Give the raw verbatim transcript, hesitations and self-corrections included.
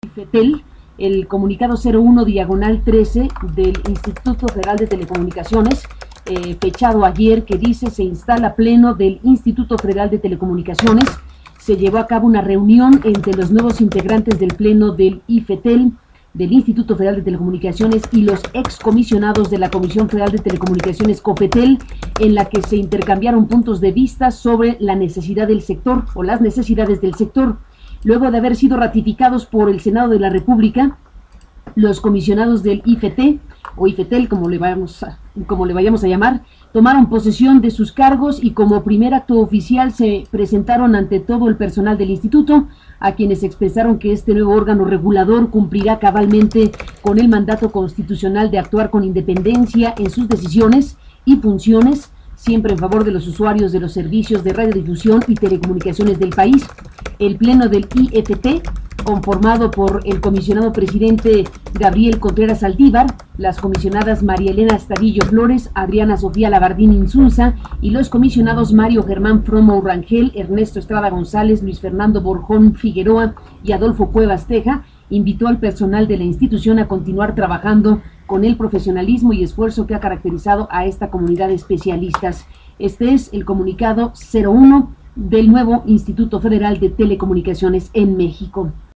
FETEL, el comunicado cero uno diagonal trece del Instituto Federal de Telecomunicaciones, eh, fechado ayer, que dice: se instala pleno del Instituto Federal de Telecomunicaciones. Se llevó a cabo una reunión entre los nuevos integrantes del pleno del IFETEL, del Instituto Federal de Telecomunicaciones, y los excomisionados de la Comisión Federal de Telecomunicaciones, COFETEL, en la que se intercambiaron puntos de vista sobre la necesidad del sector o las necesidades del sector. Luego de haber sido ratificados por el Senado de la República, los comisionados del I F E T o IFETEL, como le vayamos a, como le vayamos a llamar, tomaron posesión de sus cargos y como primer acto oficial se presentaron ante todo el personal del instituto, a quienes expresaron que este nuevo órgano regulador cumplirá cabalmente con el mandato constitucional de actuar con independencia en sus decisiones y funciones, siempre en favor de los usuarios de los servicios de radiodifusión y telecomunicaciones del país. El pleno del I F E T, conformado por el comisionado presidente Gabriel Contreras Saldívar, las comisionadas María Elena Estadillo Flores, Adriana Sofía Labardín Insunza y los comisionados Mario Germán Fromo Rangel, Ernesto Estrada González, Luis Fernando Borjón Figueroa y Adolfo Cuevas Teja, invitó al personal de la institución a continuar trabajando con el profesionalismo y esfuerzo que ha caracterizado a esta comunidad de especialistas. Este es el comunicado cero uno del nuevo Instituto Federal de Telecomunicaciones en México.